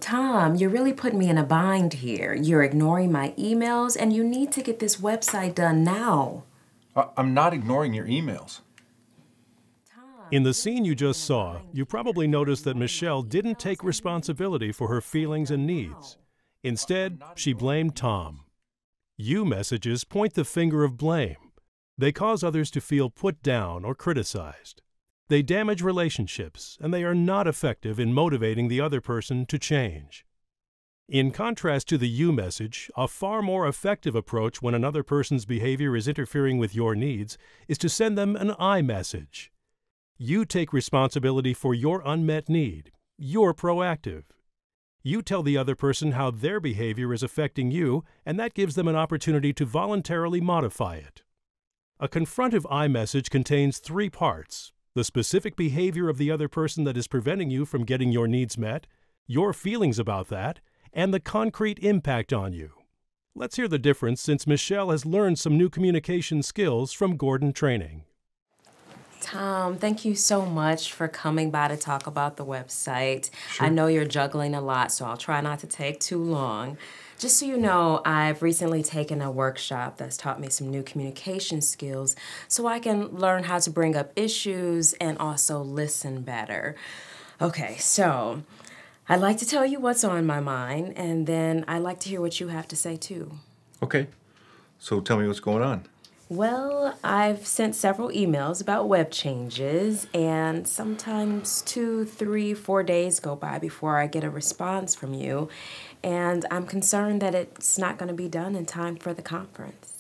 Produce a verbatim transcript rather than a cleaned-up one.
Tom, you're really putting me in a bind here. You're ignoring my emails, and you need to get this website done now. I- I'm not ignoring your emails. In the scene you just saw, you probably noticed that Michelle didn't take responsibility for her feelings and needs. Instead, she blamed Tom. You-messages point the finger of blame. They cause others to feel put down or criticized. They damage relationships, and they are not effective in motivating the other person to change. In contrast to the you-message, a far more effective approach when another person's behavior is interfering with your needs is to send them an I-message. You take responsibility for your unmet need. You're proactive. You tell the other person how their behavior is affecting you, and that gives them an opportunity to voluntarily modify it. A confrontive I-message contains three parts: the specific behavior of the other person that is preventing you from getting your needs met, your feelings about that, and the concrete impact on you. Let's hear the difference since Michelle has learned some new communication skills from Gordon Training. Tom, thank you so much for coming by to talk about the website. Sure. I know you're juggling a lot, so I'll try not to take too long. Just so you know, I've recently taken a workshop that's taught me some new communication skills so I can learn how to bring up issues and also listen better. Okay, so I'd like to tell you what's on my mind, and then I'd like to hear what you have to say too. Okay, so tell me what's going on. Well, I've sent several emails about web changes, and sometimes two, three, four days go by before I get a response from you, and I'm concerned that it's not going to be done in time for the conference.